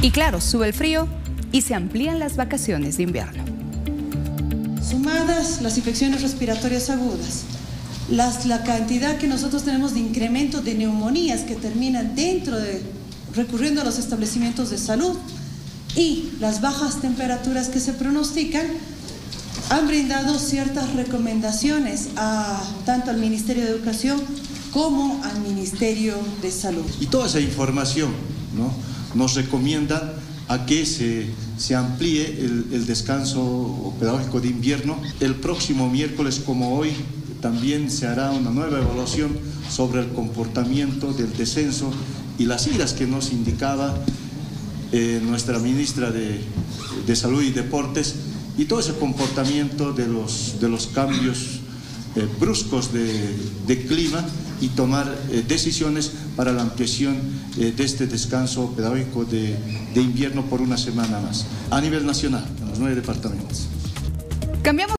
Y claro, sube el frío y se amplían las vacaciones de invierno. Sumadas las infecciones respiratorias agudas, la cantidad que nosotros tenemos de incremento de neumonías que terminan recurriendo a los establecimientos de salud y las bajas temperaturas que se pronostican, han brindado ciertas recomendaciones tanto al Ministerio de Educación como al Ministerio de Salud. Y toda esa información, ¿no?, nos recomienda a que se amplíe el descanso pedagógico de invierno. El próximo miércoles, como hoy, también se hará una nueva evaluación sobre el comportamiento del descenso y las iras que nos indicaba nuestra ministra de Salud y Deportes, y todo ese comportamiento de los cambios bruscos de clima, y tomar decisiones para la ampliación de este descanso pedagógico de invierno por una semana más, a nivel nacional, en los 9 departamentos. Cambiamos